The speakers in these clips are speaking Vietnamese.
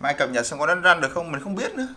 Mai cập nhật xong có đánh run được không mình không biết nữa.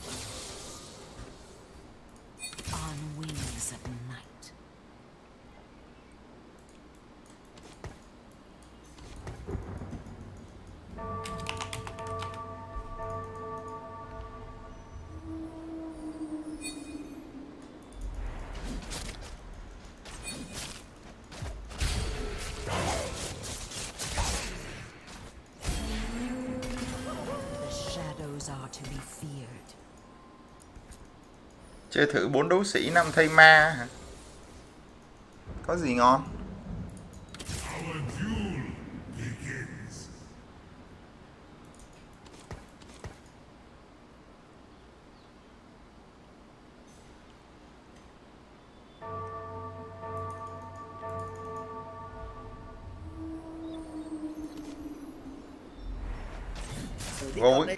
Chơi thử 4 đấu sĩ 5 thây ma hả? Có gì ngon? Warwick.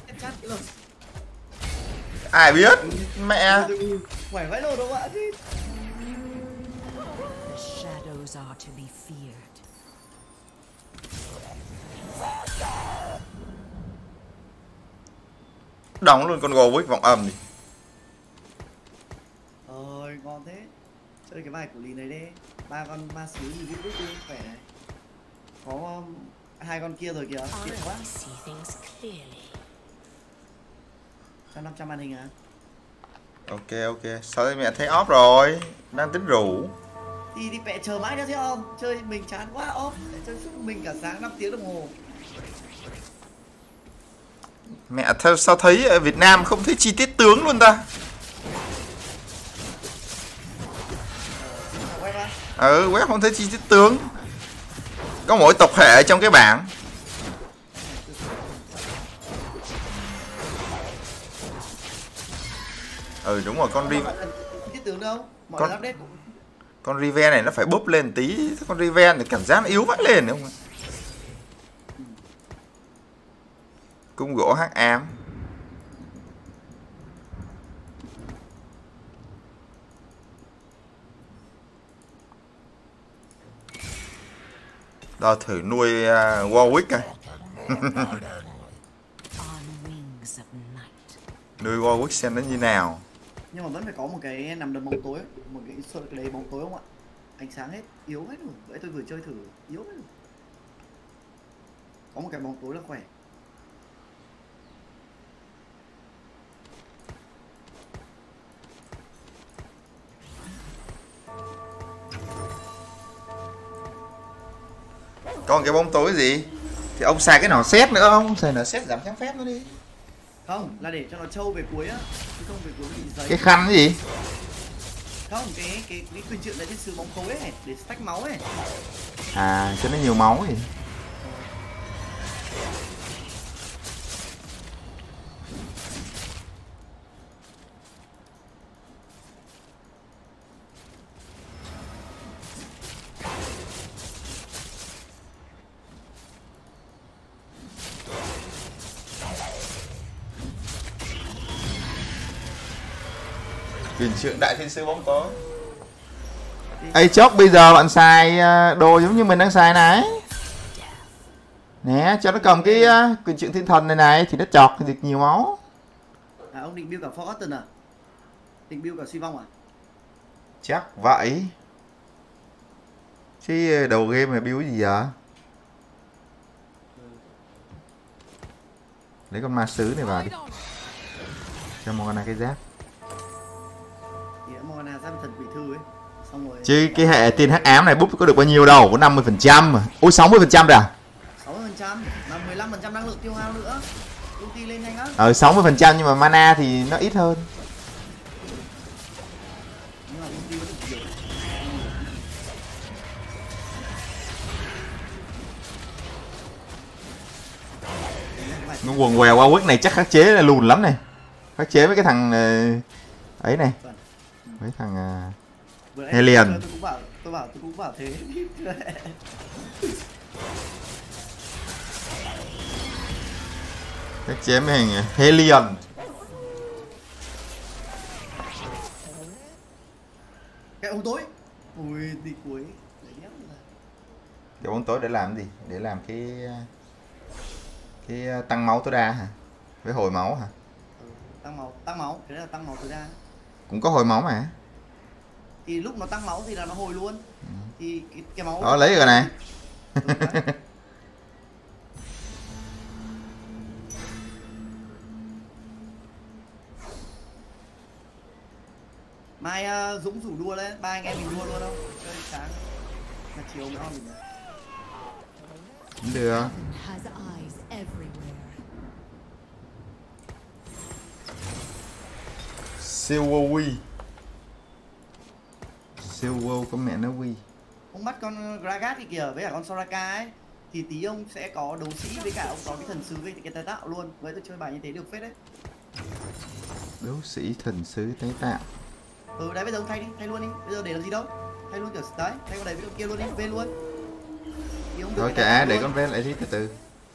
Ai biết mẹ. Khỏe vãi lồ đâu ạ. Đóng luôn con Warwick vọng âm đi. Ôi ngon thế. Chơi cái bài của Lý này đi. 3 con ma sứ gì biết đi khỏe này. Có 2 con kia rồi kìa. Tiện quá. 500 màn hình à? Ok. Sao mẹ thấy off rồi? Đang tính rủ. Thì đi mẹ chờ mãi nữa chứ không? Chơi mình chán quá off. Chơi suốt mình cả sáng 5 tiếng đồng hồ. Mẹ sao thấy ở Việt Nam không thấy chi tiết tướng luôn ta? Web không thấy chi tiết tướng. Có mỗi tộc hệ trong cái bảng. Đúng rồi, con con Riven này nó phải búp lên tí. Con Riven thì cảm giác nó yếu vãi lên đúng không? Cung gỗ hắc ám. Đo thử nuôi Warwick coi. Nuôi Warwick xem nó như nào. Nhưng mà vẫn phải có một cái nằm đầm bóng tối, một cái sợi đầy bóng tối không ạ? Ánh sáng hết, yếu hết rồi. Vậy tôi vừa chơi thử, yếu hết rồi. Có một cái bóng tối là khỏe. Còn cái bóng tối gì? Thì ông xài cái nào xét nữa không? Xài nào xét giảm kháng phép nó đi. Không, là để cho nó trâu về cuối á, chứ không về cuối bị giấy. Cái khăn cái gì? Không, cái quyền trượng là thiên sứ bóng tối ấy, để stack máu ấy. À, cho nó nhiều máu gì? Quyền trượng đại thiên sứ bóng tối. Ê chốc bây giờ bạn xài đồ giống như mình đang xài này. Nè, cho nó cầm cái quyền trượng thiên thần này này thì nó chọt thì được nhiều máu. À ông định build cả Forgotten à? Định build cả suy vong à? Chắc vậy. Chứ đầu game mà build gì vậy? Lấy con ma sứ này vào đi. Cho Morgana cái giáp. Morgana giáp thần quỷ thư ấy. Xong rồi. Chứ cái hệ tiên hắc ám này búp có được bao nhiêu đâu, có 50% mà. Ôi 60% rồi à? 60% là 15% năng lượng tiêu hao nữa. Ulti lên nhanh á. 60% nhưng mà mana thì nó ít hơn. Nó quần què qua quất này chắc khắc chế là lùn lắm này. Khắc chế với cái thằng ấy này. Mấy thằng Hellion. Tôi cũng bảo thế. Khắc chế mấy thằng Hellion. Cái ống tối. Ui đi cuối. Cái bóng tối để làm gì? Để làm cái tăng máu tối đa hả? Với hồi máu hả? Tăng máu, cái đấy là tăng máu tối đa. Cũng có hồi máu mà. Thì lúc nó tăng máu thì là nó hồi luôn. Thì cái máu Đó lấy rồi này. Mai Dũng rủ đua đấy, ba anh em mình đua luôn không? Chơi sáng mà chiều mới on mình. Được. Siêu Wowie. Siêu Wow có mẹ nó Wii. Ông bắt con Gragas thì kìa với cả con Soraka ấy, thì tí ông sẽ có đấu sĩ với cả ông có cái thần sứ với cái tái tạo luôn. Với tôi chơi bài như thế được phết đấy. Đấu sĩ thần sứ tái tạo. Đấy bây giờ ông thay đi, thay luôn đi. Bây giờ để làm gì đâu? Thay luôn kiểu đấy, thay con này với con kia luôn đi, về luôn. Thôi kệ, để con ven lại tí từ từ.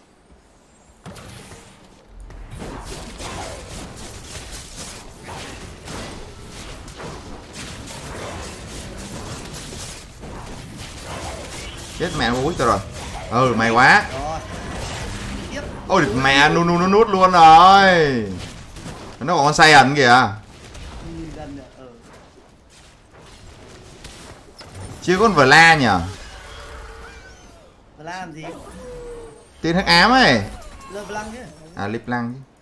Chết mẹ mua quýt tao rồi. Ừ may quá. Ôi mẹ nó nuốt luôn rồi. Nó còn con say ẩn kìa. Chưa con Vla nhở. Vla làm gì? Tên hắc ám ấy. Leblanc chứ. À Leblanc chứ.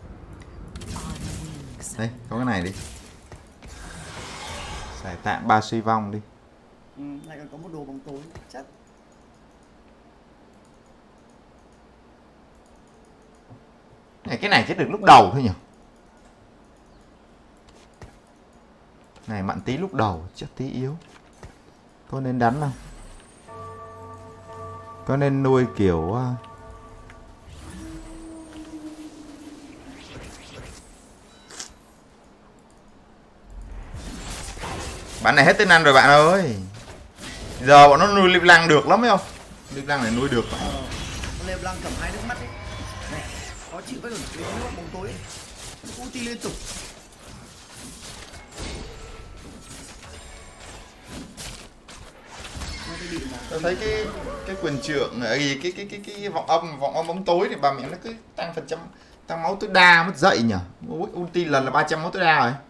Đây, có cái này đi. Xài tạm 3 suy vong đi. Lại còn có một đồ bóng tối chất. Cái này chết được lúc đầu thôi nhỉ. Này mặn tí lúc đầu, chắc tí yếu. Có nên đánh không? Có nên nuôi kiểu bạn này hết tên ăn rồi bạn ơi. Giờ bọn nó nuôi Leblanc được lắm phải không? Leblanc này nuôi được. Leblanc cầm hai nước mắt ấy. Mẹ, khó chịu với cái nước bóng tối ấy. Ulti liên tục. Tôi thấy cái quyền trượng cái vọng âm bóng tối thì bà mẹ nó cứ tăng phần trăm, tăng máu tối đa mất dậy nhỉ. Ulti lần là 300 máu tối đa rồi.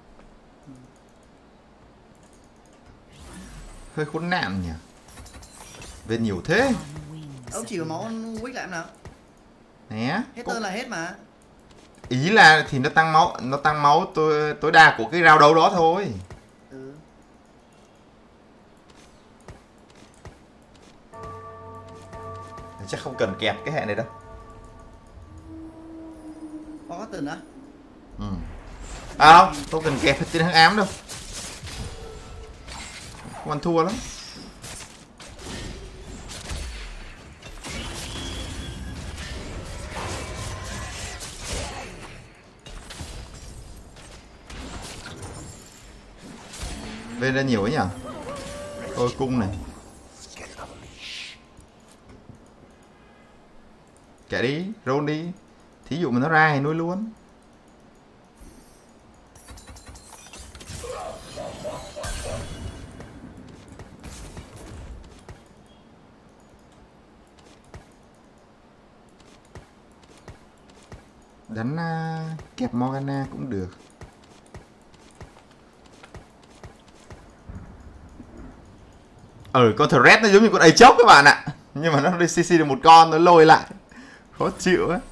Hơi khốn nạn nhỉ. Về nhiều thế. Ông chỉ có máu Wick lại em nào. Né. Hết tơn là hết mà. Ý là thì nó tăng máu tối đa của cái round đấu đó thôi. Chắc không cần kẹp cái hệ này đâu. Có tần á? À không cần kẹp tên hắc ám đâu. Không ăn thua lắm. Bên ra nhiều ấy nhỉ. Ôi cung này. Kệ đi, roll đi. Thí dụ mà nó ra thì nuôi luôn. Đánh kẹp Morgana cũng được. Con thread nó giống như con Aatrox các bạn ạ. Nhưng mà nó đi CC được một con nó lôi lại. Khó chịu á.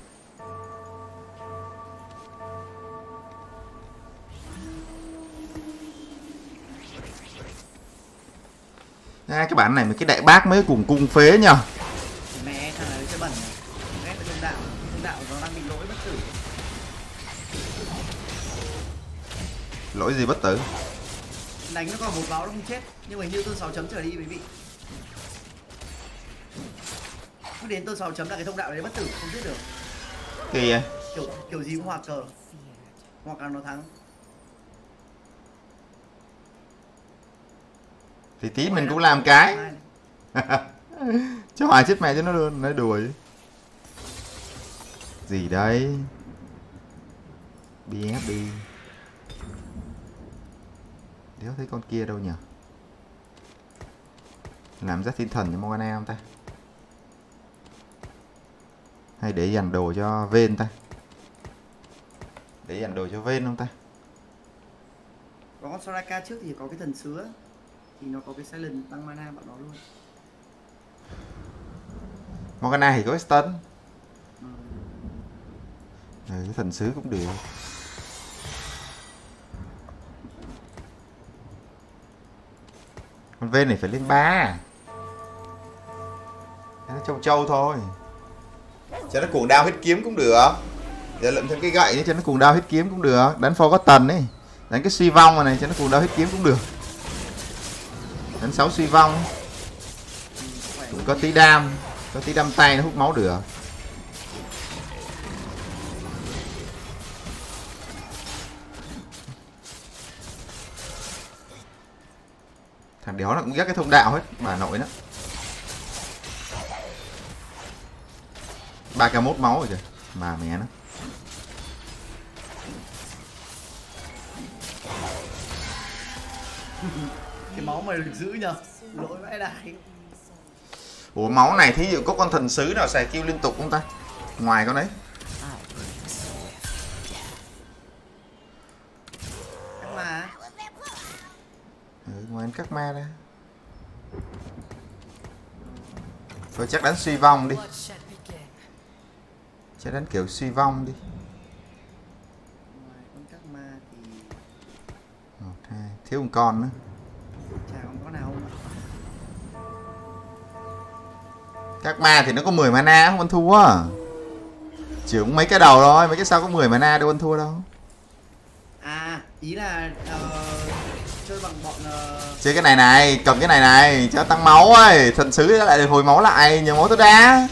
Cái bản này mấy cái đại bác mới cùng cung phế nhờ. Mẹ thằng này chơi bẩn này. Ghét cái thông đạo nó đang bị lỗi bất tử. Lỗi gì bất tử? Đánh nó còn một báo nó không chết. Nhưng mà như tôi 6 chấm trở đi quý vị. Cứ đến tôi 6 chấm là cái thông đạo đấy bất tử, không giết được. Kỳ à? Kiểu gì cũng hòa cờ. Hoặc là nó thắng. Thì tí mình cũng làm cái. Cho Hoài chết mẹ cho nó luôn, nói đùa chứ. Gì đây? BFB. Đéo thấy con kia đâu nhỉ? Làm giác thiên thần cho Morgana không ta? Hay để dành đồ cho Vayne ta? Để dàn đồ cho Vayne không ta? Có con Soraka trước thì có cái thần sứa, thì nó có cái silent tăng mana bọn nó luôn. Morgana thì có cái stun. Ừ. Cái thần sứ cũng được. Con Vayne này phải lên 3. Nó trâu trâu thôi. Cho nó cuồng đao hết kiếm cũng được. Giờ lượm thêm cái gậy cho nó cuồng đao hết kiếm cũng được. Đánh Forgotten ấy. Đánh cái suy vong này cho nó cuồng đao hết kiếm cũng được. Đánh 6 suy vong. Có tí đam. Có tí đam tay nó hút máu được. Thằng đéo nó cũng ghét cái thông đạo hết. Bà nội đó. 3k1 máu rồi kìa. Mà mẹ nó. Cái máu mày được giữ nhờ. Lỗi vãi đại. Ủa máu này thí dụ có con thần sứ nào xài kill liên tục không ta? Ngoài con đấy. Các mà. Ngoài các ma ra. Thôi chắc đánh suy vong đi. Chắc đánh kiểu suy vong đi. Ngoài con các ma thì 1, 2. Thiếu một con nữa. chả không có nào không. Các ma thì nó có 10 mana không ăn thua. Chỉ cũng mấy cái đầu thôi, mấy cái sau có 10 mana đâu ăn thua đâu. À, ý là chơi bằng bọn Chơi cái này này, cầm cái này này cho tăng máu ấy, thần sứ lại hồi máu lại, nhiều máu tối đa.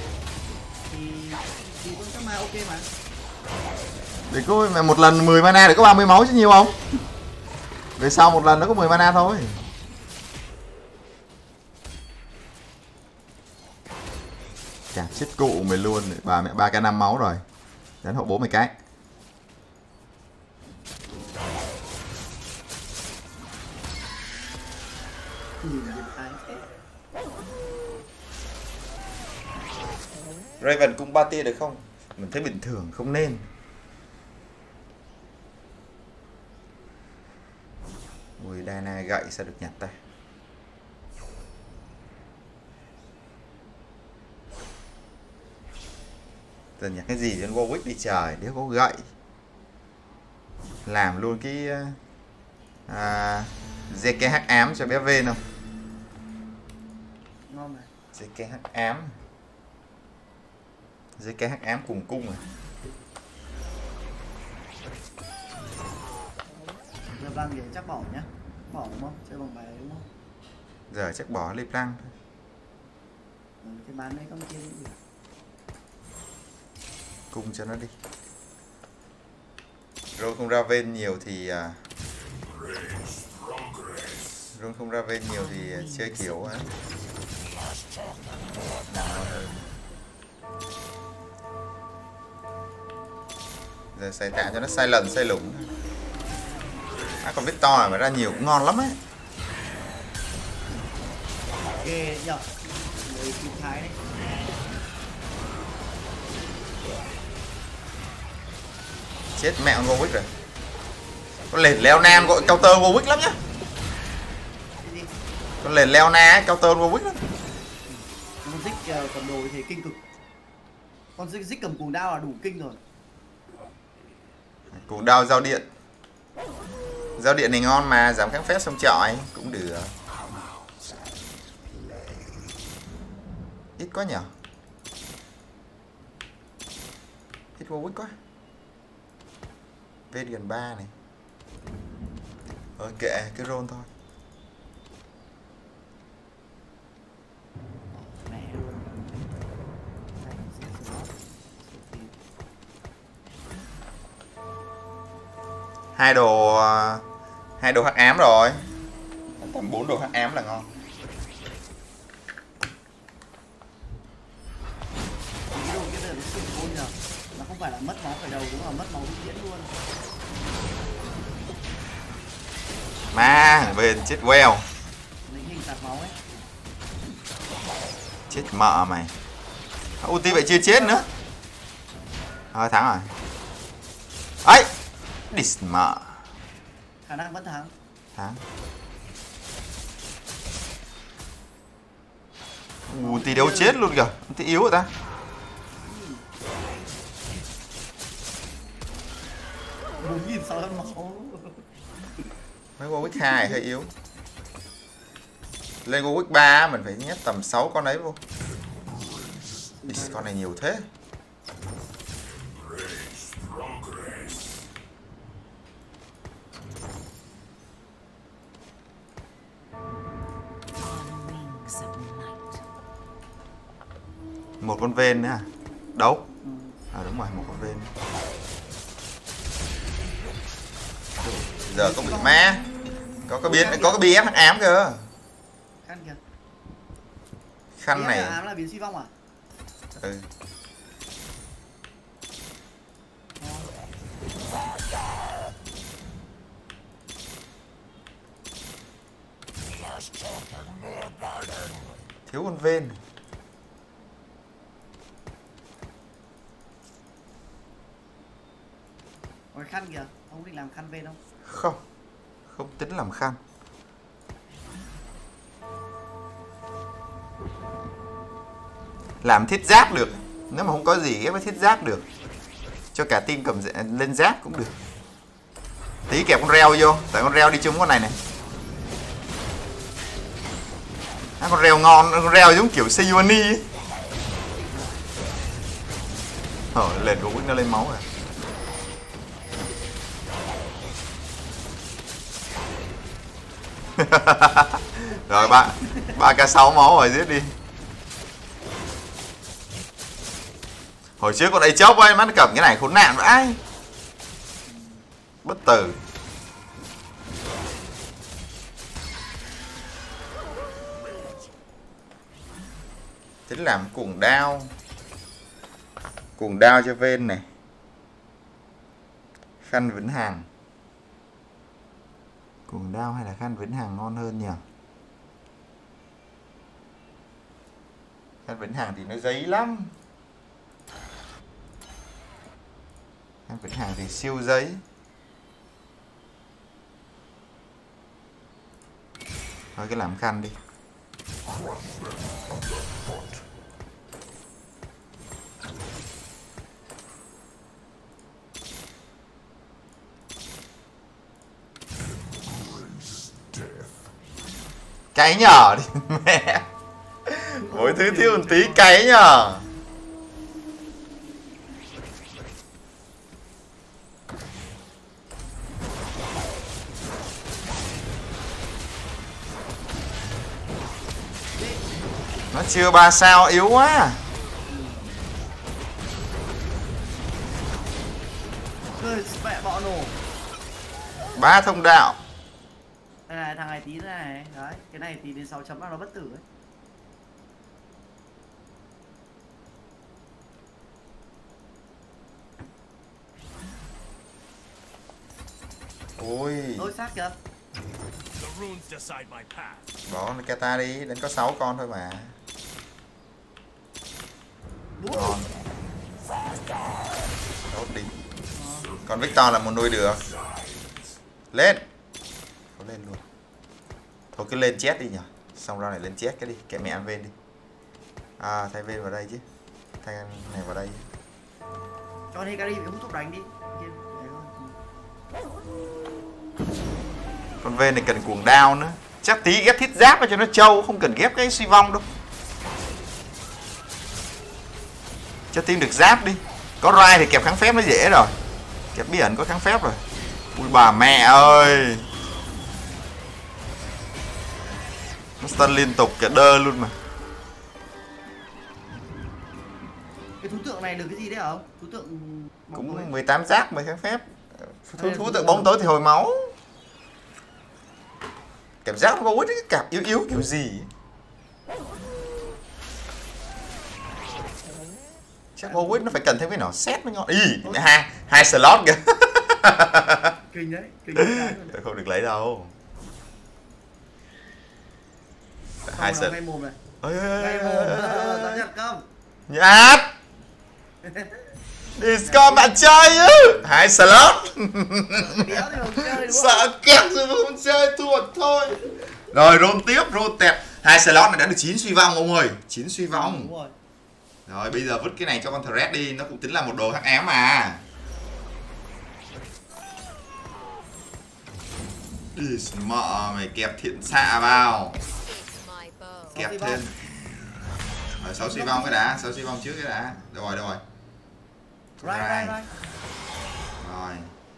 thì con các ma ok mà. Để có mà một lần 10 mana để có 30 máu chứ nhiều không? Về sau một lần nó có 10 mana thôi. Chà chết cụ mày luôn, bà mẹ 3k5 máu rồi. Đánh hộ bố mày cái. Raven cung 3 tia được không? Mình thấy bình thường, không nên. Ui, Diana gậy sao được nhặt ta? Giờ nhặt cái gì cho Warwick đi trời, đéo có gậy. Làm luôn cái ZKH ám cho bé V không? Ngon mà. ZKH ám. ZKH ám cùng cung à. Giờ băng thì chắc bỏ nhá. Bỏ đúng không? Chơi bằng bài đúng không? Giờ chắc bỏ LeBlanc thôi. Thì bán mấy con kia cũng được. Cung cho nó đi. Rồi không ra ven nhiều thì rồi không ra ven nhiều thì chơi kiểu á. Giờ xài tạ cho nó sai lần sai lủng. Còn Victor mà ra nhiều cũng ngon lắm ấy. Ghê nhở. Người kim thái đấy. Chết mẹ con Warwick rồi. Con lền leo nam gọi counter Warwick lắm nhá. Con lền leo na counter Warwick lắm. Con Zig cầm đồ thì kinh cực. Con Zig cầm cuồng đao là đủ kinh rồi. Cuồng đao giao điện. Giao điện này ngon mà, giảm kháng phép xong chọi cũng được. Ít quá nhở. Ít Warwick quá. Vết gần 3 này. Kệ, cứ roll thôi. Mẹ luôn. Hai đồ hắc ám rồi. Tầm 4 đồ hắc ám là ngon. Cái đồ kia là nó xịn luôn nhờ. Nó không phải là mất máu phải đầu, đúng là mất máu vĩnh viễn luôn. Mà bên chết queo. Lính hình tạt máu ấy. Chết mợ mày. Ulti vậy chưa chết nữa. Thôi thắng rồi. ấy Disma Khả năng vẫn thắng. thắng. Tí đấu chết luôn kìa, tí yếu rồi ta. 4.600 máu. Mấy con Wick 2 hơi yếu. Lên con Wick 3 mình phải nhét tầm 6 con ấy vô. Con này nhiều thế. Một con ven nữa à? Đâu? À đúng rồi, một con ven. Giờ có bị ma. Có cái BF hắc ám cơ. Khăn kìa. Khăn này. BF ám là biến suy vong à? Ừ. Thiếu con ven. Rồi khăn kìa, ông định làm khăn ven không? Không. Không tính làm khăn. Làm thiết giáp được. Nếu mà không có gì ghép với thiết giáp được. Cho cả team cầm lên giáp cũng được. Tí kẹp con reo vô. Tại con reo đi chung con này này. Con reo ngon. Con reo giống kiểu Sejuani ấy. Lên của Wick nó lên máu rồi. Rồi 3k6 máu rồi, giết đi. Hồi trước con ấy chốc ấy, mắt cầm cái này khốn nạn vãi. Bất tử. Tính làm cuồng đao. Cuồng đao cho ven này. Khăn vĩnh hằng. Cuồng đao hay là khăn vĩnh hằng ngon hơn nhỉ? Khăn vĩnh hằng thì nó giấy lắm. Khăn vĩnh hằng thì siêu giấy. Thôi cứ làm khăn đi. Cái nhỏ đi mẹ. Mỗi thứ thiếu một tí cái nhở. Nó chưa 3 sao yếu quá. Mẹ bọ nổ. 3 thông đạo. Đây này, thằng này tí nữa này. Đấy, cái này tí đến 6 chấm là nó bất tử ấy. Ôi. Lôi xác kìa. Bỏ Kata đi, đến có 6 con thôi mà. Ngon. Đốt đi. Còn Victor là một nuôi được. Lên. Có lên luôn. Thôi cứ lên chết đi nhỉ. Xong ra này lên chết cái đi, kệ mẹ ăn ven đi. À thay ven vào đây chứ. Thay này vào đây. Cho Hikari bị hút thuốc đánh đi. Con ven này cần cuồng đao nữa. Chắc tí ghép thiết giáp vào cho nó trâu, không cần ghép cái suy vong đâu. Cho team được giáp đi. Có Rai thì kẹp kháng phép nó dễ rồi. Kẹp bí ẩn có kháng phép rồi. Ui bà mẹ ơi. Nó stun liên tục cả đơ luôn mà. Cái thú tượng này được cái gì đấy hả ông? Thú tượng cũng 18 giáp 10 kháng phép. Thú tượng bóng tối thì hồi máu. Cảm giác nó có quýt cái cặp yếu yếu kiểu gì. Chắc vô quýt nó phải cần thêm cái nào xét mới ngon. Ý, hai slot kìa. Kinh đấy, kinh đấy. Không được lấy đâu. Hai slot. Ngay mồm này. Ôi Ngay mồm, tao nhặt không? Nhát. Discord bạn chơi chứ. 2 slot. Đéo thì không chơi đúng không? Sợ kẹt rồi mà không chơi thua thôi. Rồi roll tiếp, roll tẹt. 2 slot này đã được 9 suy vong ông ơi. 9 suy vong. Đúng rồi. Rồi bây giờ vứt cái này cho con Thread đi, nó cũng tính là một đồ hắc ám mà. Ý, mợ mày kẹp thiện xạ vào. Kẹp thêm. Rồi 6 suy vong cái đã, 6 suy vong trước cái đã. Đâu rồi, đâu rồi. Right. Rồi.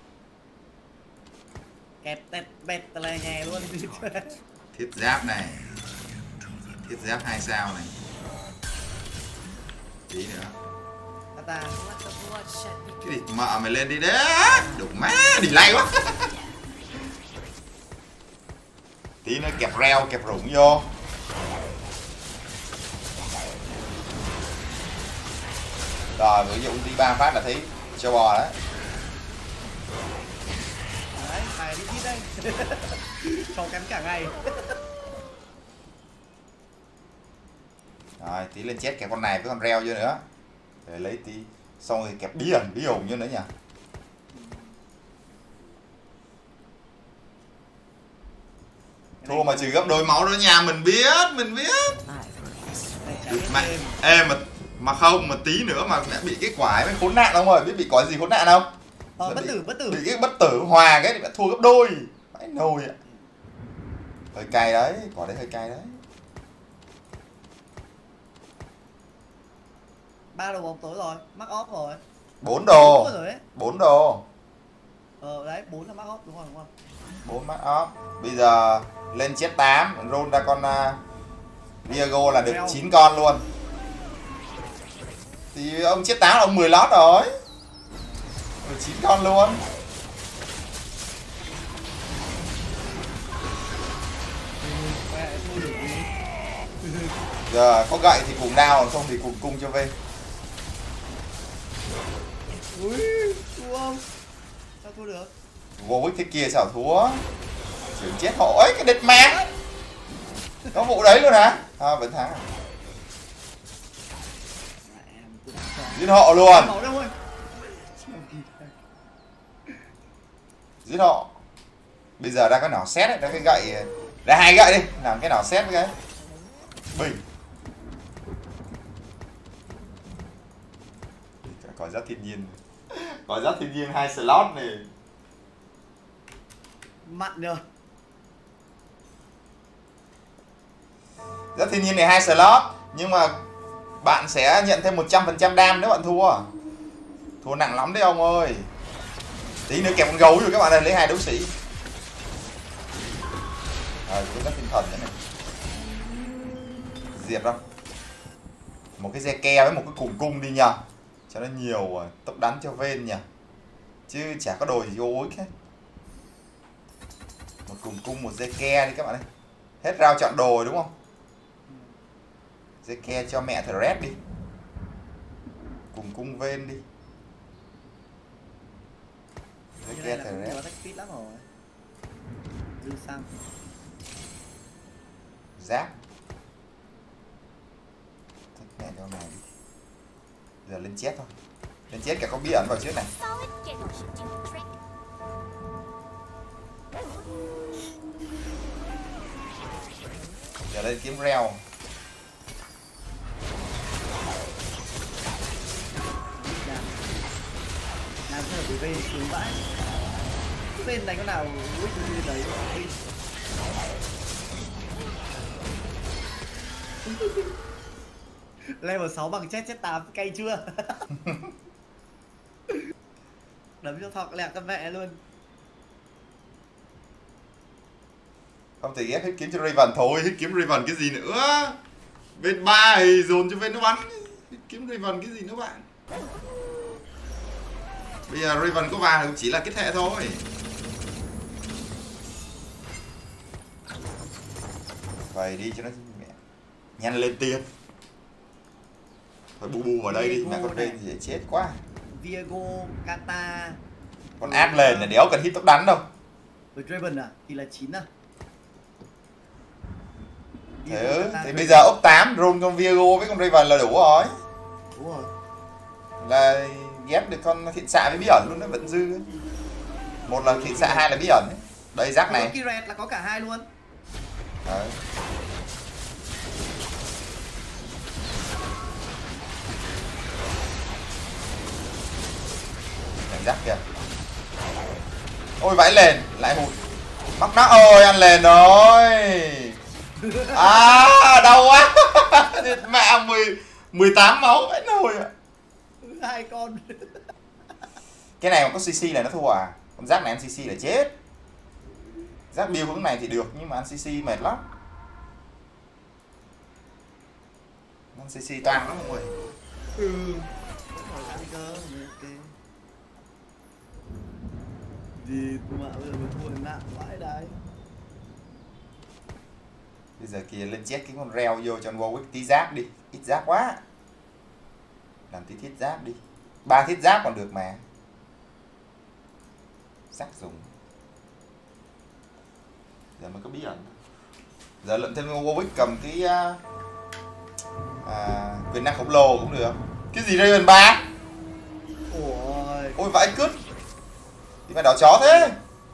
Kẹp tẹt bẹt là nhè luôn. Thiết giáp này. Thiết giáp 2 sao này. Tí nữa. Ta. Cái gì mợ mày lên đi đấy. Đủ má, đi lay quá. Tí nữa kẹp reo, kẹp rủng vô. Rồi, ví dụ ulti 3 phát là thấy cho bò đấy. Đấy, mày đi hit đây. Cho cắn cả ngày. Rồi, tí lên chết kẹp con này với con reo vô nữa. Để lấy tí. Xong rồi kẹp bí hồn vô nữa nhỉ. Thua mà trừ gấp đôi máu đó nha, mình biết. Mà không, mà tí nữa mà bị cái quả ấy khốn nạn không ơi, biết bị quả gì khốn nạn không? Bất tử. Bị cái bất tử hòa cái thì bạn thua gấp đôi. Phải nồi ạ. Hơi cay đấy, quả đấy hơi cay đấy. 3 đồ bóng tối rồi, mắc off rồi. 4 đồ. Rồi đấy. 4 đồ. Đấy, 4 là mắc off đúng không? 4 mắt off. Bây giờ lên chết 8, roll ra con Viago là được 9 con luôn. Thì ông chết 8 là ông 10 lót rồi. 9 con luôn. Giờ có gậy thì cùng đao, còn không thì cùng cung cho về. Ui, thua không? Sao thua được? Vô thế kia sao thua? Chuyển chết hộ ấy, cái địch mang. Có vụ đấy luôn hả? À, vẫn thắng à? Giết hộ luôn. Giết hộ. Bây giờ ra cái nỏ xét ấy, ra cái gậy. Ra 2 gậy đi, làm cái nỏ xét với cái bình. Có giáp thiên nhiên. Có giáp thiên nhiên 2 slot này. Mặn rồi. Giáp thiên nhiên này 2 slot, nhưng mà bạn sẽ nhận thêm 100% đam nếu bạn thua. Thua nặng lắm đấy ông ơi. Tí nữa kẹp con gấu rồi các bạn ơi, lấy 2 đấu sĩ. Rồi, có giáp tinh thần thế này. Diệt không? Một cái xe ke với một cái cùng cung đi nhờ. Cho nó nhiều tốc đánh cho ven nhỉ. Chứ chả có đồ gì vô ối hết. Một cùng cung, một dây ke đi các bạn ơi. Hết rau chọn đồ rồi đúng không? Dây ke cho mẹ Thread đi. Cùng cung ven đi. Dây ke Thread. Nó thích lắm rồi. Dư xăng. Giáp. Thích mẹ cho này đi. Giờ lên chết thôi. Lên chết cả có bí ẩn vào trước này. Giờ lên kiếm reo. Làm sao để về xuống vãi. Bên này có nào ui đấy. Level 6 bằng chết 8 cay chưa? Đấm cho thọc lẹt con mẹ luôn. Không thể ghép hết kiếm cho Raven thôi, hết kiếm Raven cái gì nữa. Bên 3 thì dồn cho bên nó bắn. Hết kiếm Raven cái gì nữa bạn. Bây giờ Raven có vào thì cũng chỉ là kết hệ thôi. Vậy đi cho nó mẹ nhanh lên tiền. Phải bù vào đây đi, mẹ con bên thì chết quá. Viago, Kata. Con áp lên là đéo cần hit tốc đánh đâu. Với Draven à? Thì là 9 à? Thì bây giờ ốc 8 roll con Viago với con Raven là đủ rồi. Đúng rồi. Là ghép được con thiện xạ với bí ẩn luôn, nó vẫn dư ấy. Một là thiện xạ, hai là bí ẩn ấy. Đây rác này. Kỳ rẹt là có cả hai luôn. Đấy. Đánh rác kìa. Ôi vãi lên, lại hụt. Mắc nát ơi, ăn lên rồi. À, đau quá. Mẹ 18 máu vãi nồi ạ. Hai con. Cái này mà có CC là nó thua à? Con rác này ăn CC là chết. Rác build hướng này thì được nhưng mà ăn CC mệt lắm. Ăn CC toang lắm mọi người. Gì mà bây giờ thua nặng vãi đấy. Bây giờ kìa lên chết cái con reo vô cho con Warwick tí giáp đi. Ít giáp quá. Làm tí thiết giáp đi. 3 thiết giáp còn được mà. Sắc dùng. Giờ mới có bí ẩn. Giờ lượm thêm Warwick cầm cái quyền năng khổng lồ cũng được. Cái gì Raven 3? Ôi vãi cứt. Thì mày đỏ chó thế.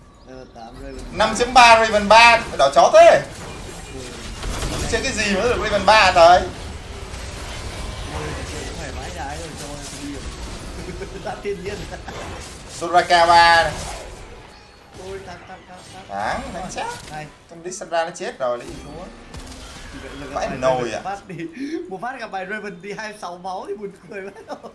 5.3 Raven 3 mày đỏ chó thế. Chơi cái gì mà được Raven 3 trời. Soraka 3 này. Đáng, đánh chắc. Trong Lissandra nó chết rồi, lấy gì thua. Vãi nồi ạ. Một phát gặp bài Raven đi 26 máu thì buồn cười quá rồi.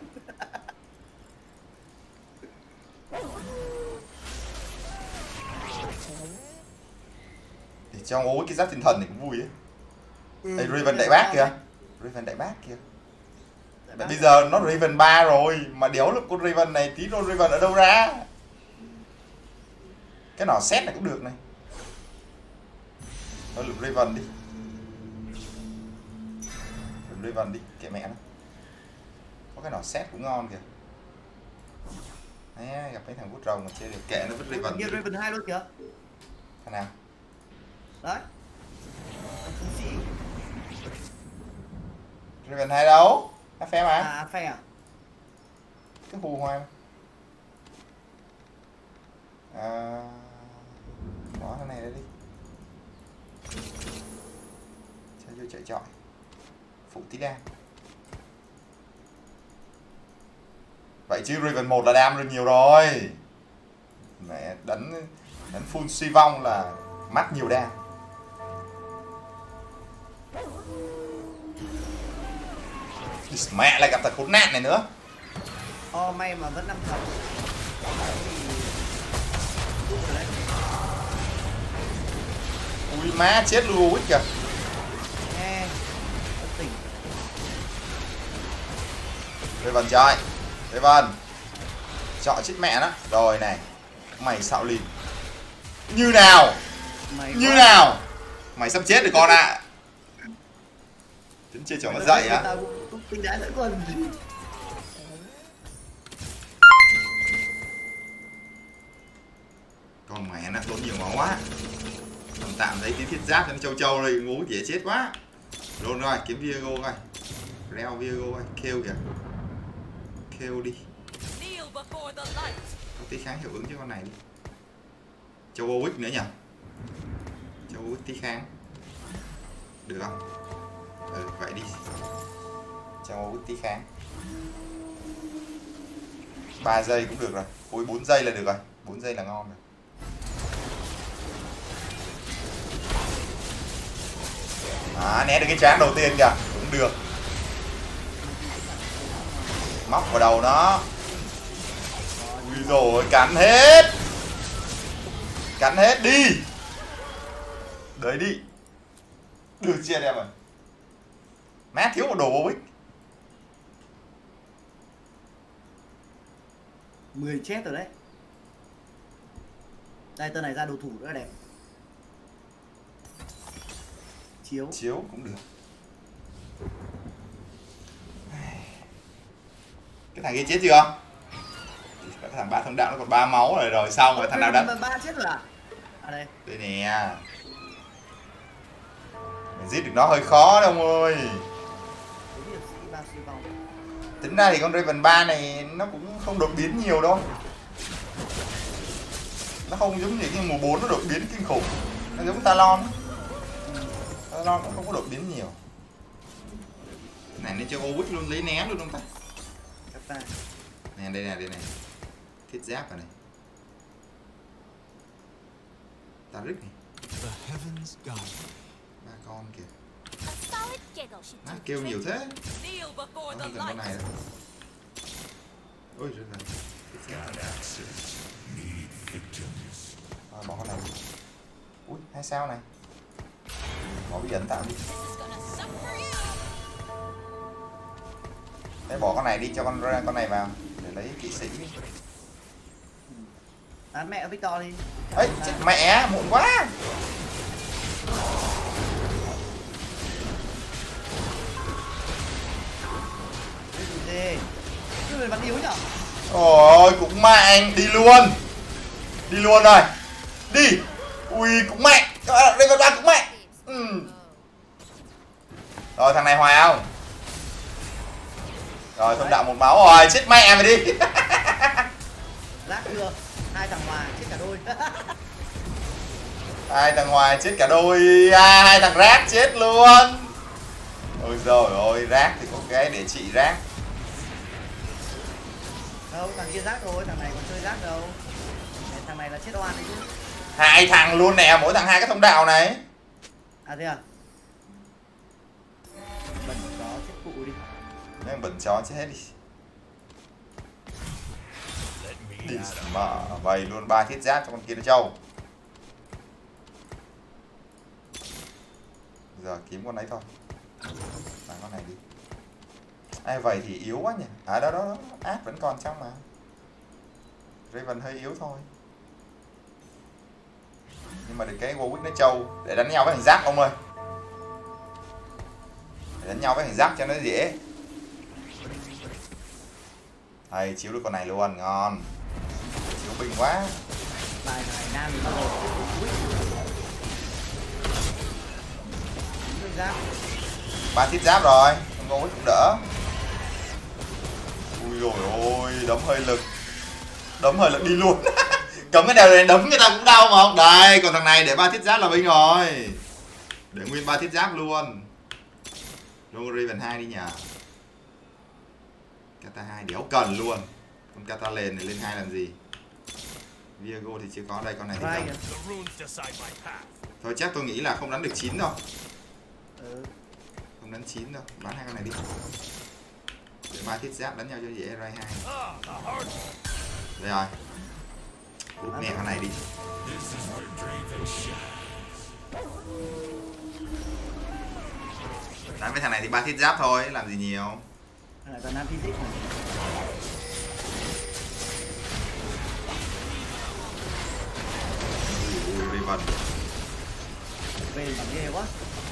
Thì trong ối cái giáp tinh thần này cũng vui ấy. Đây Raven đại bác kìa. Raven đại bác kìa. Bây giờ nó Raven 3 rồi. Mà đéo được con Raven này, tí con Raven ở đâu ra. Cái nỏ xét này cũng được này. Thôi lượm Raven đi. Lượm Raven đi, kệ mẹ nó. Có cái nỏ xét cũng ngon kìa. Đấy, gặp mấy thằng vút rồng mà chơi được, kệ nó vứt Raven. Kia Raven 2 luôn kìa. Thằng nào? Đấy. Raven 2 đâu? Áp phe mà. À, phe à? Cái hù hoài. Đó thằng này đây đi. Chơi vô chạy trọi. Phụ tí đam. Vậy chứ Raven 1 là đam được nhiều rồi. Mẹ đánh full suy vong là mắc nhiều đam. Mẹ lại gặp thằng khốn nạn này nữa. May mà vẫn 5 thật. Ui má chết luôn Warwick kìa. Nghe. Tỉnh. Raven chơi. Raven. Chọn chết mẹ nó. Rồi này. Mày xạo lìn. Như nào? Như nào? Mày sắp chết rồi con ạ. Tính chơi chó mất dậy á. Tính đá nữa còn gì. Con mẹ nó tốn nhiều máu quá. Còn tạm thấy tí thiết giáp cho nó trâu trâu đây, ngố dễ chết quá. Rồi rồi, kiếm Viego coi. Reo Viego coi, kêu kìa. Kêu đi. Có tí kháng hiệu ứng cho con này đi. Cho Warwick nữa nhỉ. Cho Warwick tí kháng. Được không? Vậy đi. Cho Warwick tí kháng. 3 giây cũng được rồi. Ôi 4 giây là được rồi. 4 giây là ngon rồi. Né được cái trán đầu tiên kìa. Cũng được. Móc vào đầu nó. Ui rồi cắn hết. Cắn hết đi. Đấy đi. Được chưa em ơi. Má thiếu một đồ Warwick. 10 chết rồi đấy. Đây tên này ra đồ thủ rất là đẹp. Chiếu cũng được. Cái thằng kia chết chưa? Cái thằng ba thông đạo nó còn 3 máu rồi xong rồi thằng nào đánh? 3 chết rồi à? Đây. Đây nè. Mày giết được nó hơi khó đâu ông ơi. Tính ra thì con Raven 3 này nó cũng không đột biến nhiều đâu. Nó không giống như cái mùa 4 nó đột biến kinh khủng. Nó giống Talon. Talon cũng không có đột biến nhiều. Này nên cho Owick luôn, lấy né luôn không ta? Nè đây này. Thiết giáp rồi này. Taric này. Ba con kìa. Kêu nhiều thế. Không cần con này đâu. Ôi trời ơi. Bỏ con này. Ui, 2 sao này. Bỏ bí ẩn tạo đi. Thế bỏ con này đi cho con này vào để lấy kỵ sĩ. Tán mẹ Victor đi. Ấy, chết mẹ, muộn quá. Cái người bắn yếu nhở? Ôi, cũng mạnh, đi luôn. Đi luôn rồi. Đi. Ui, cũng mạnh. Đây con ba cũng mạnh. Rồi, thằng này hoài không? Rồi, thông đạo một máu rồi, chết mẹ mày đi. Lát chưa? 2 thằng Hòa chết cả đôi. 2 thằng Hòa chết cả đôi, 2 thằng rác chết luôn. Ôi giời ơi, rác thì có cái để trị rác. Đâu, thằng kia rác rồi, thằng này còn chơi rác đâu. Thằng này là chết oan đấy chứ. 2 thằng luôn nè, mỗi thằng 2 cái thông đạo này. À thế à? Bẩn chó chết cụ đi. Mấy bẩn chó chết hết đi. Đi mà vầy luôn 3 thiết giáp cho con kia nó trâu. Giờ kiếm con ấy thôi. Bán con này đi. Ai vậy thì yếu quá nhỉ. À đó, ác vẫn còn trong mà. Raven hơi yếu thôi. Nhưng mà được cái Warwick nó trâu để đánh nhau với thằng giáp ông ơi. Để đánh nhau với thằng giáp cho nó dễ. Đây, chiếu được con này luôn, ngon. Chiếu bình quá. Bài này nam thì bao giờ giáp. 3 thiết giáp rồi, con Warwick cũng đỡ. Ui dồi ôi, đấm hơi lực. Đấm hơi lực đi luôn. Cấm cái đèo này đấm người ta cũng đau mà không. Đây, còn thằng này để 3 thiết giáp là bình rồi. Để nguyên 3 thiết giáp luôn. Luôn Raven 2 đi nhờ. Kata 2 đéo cần luôn. Con Kata lên này lên 2 làm gì? Viego thì chưa có, đây con này thì không. Thôi chắc tôi nghĩ là không đánh được 9 đâu. Không đánh 9 đâu, bán 2 con này đi. Để 3 thiết giáp đánh nhau cho dễ, Rai 2. Đây rồi. Cút mẹ con này đi. Đánh với thằng này thì 3 thiết giáp thôi, làm gì nhiều. Thằng này còn nam physics này. Ui, Raven. Về bằng ghê quá.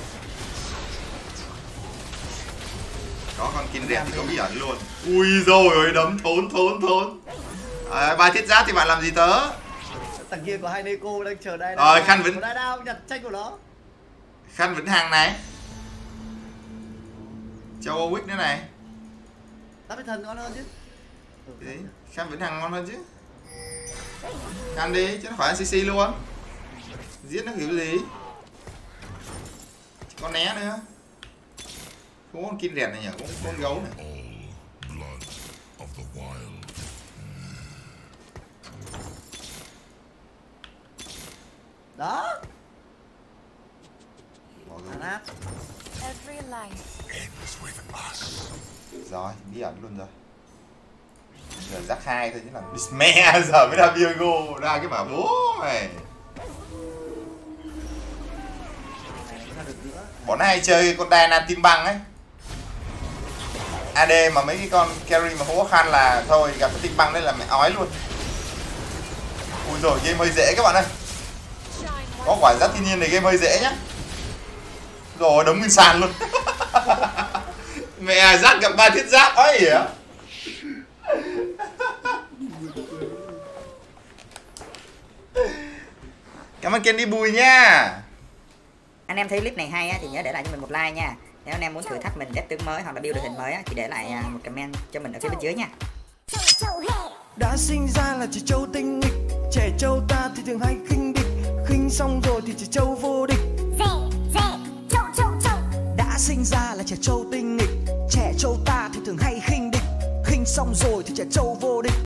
Có con Kin đẹp thì có bí ẩn luôn. Ui rồi ơi, đấm thốn. À, 3 thiết giáp thì bạn làm gì tớ? Thằng kia có 2 Neko đang chờ đây. Rồi, khăn vẫn đai đao nhặt tranh của nó. Khăn vĩnh hằng này. Cho Warwick nữa này. Tắp thần ngon hơn chứ. Đấy, khăn vĩnh hằng ngon hơn chứ. Khăn đi, chứ nó phải CC luôn. Giết nó kiểu gì? Chỉ có né nữa. Không có con Kin rẹt này nhỉ, cũng có con gấu này. Đó. Bỏ nát. Rồi, bí ẩn luôn rồi. Giờ rắc 2 thôi chứ làm Bismea giờ mới ra Viego, ra cái bảo bố mày. Bọn này chơi con Diana Tim Băng ấy. AD mà mấy cái con carry mà không có khăn là thôi, gặp cái Tim Băng đây là mẹ ói luôn. Ui rồi game hơi dễ các bạn ơi. Có quả giáp thiên nhiên này game hơi dễ nhá. Rồi đấm nguyên sàn luôn. Mẹ giáp gặp 3 thiết giáp ấy hả? Cảm ơn Kenny Bùi nha. Anh em thấy clip này hay á thì nhớ để lại cho mình một like nha. Nếu anh em muốn thử thách mình ghép tướng mới hoặc là build đội hình mới á, thì để lại một comment cho mình ở phía bên dưới nha. Đã sinh ra là trẻ trâu tinh nghịch, trẻ trâu ta thì thường hay khinh địch, khinh xong rồi thì trẻ trâu vô địch. Đã sinh ra là trẻ trâu tinh nghịch, trẻ trâu ta thì thường hay khinh địch, khinh xong rồi thì trẻ trâu vô địch.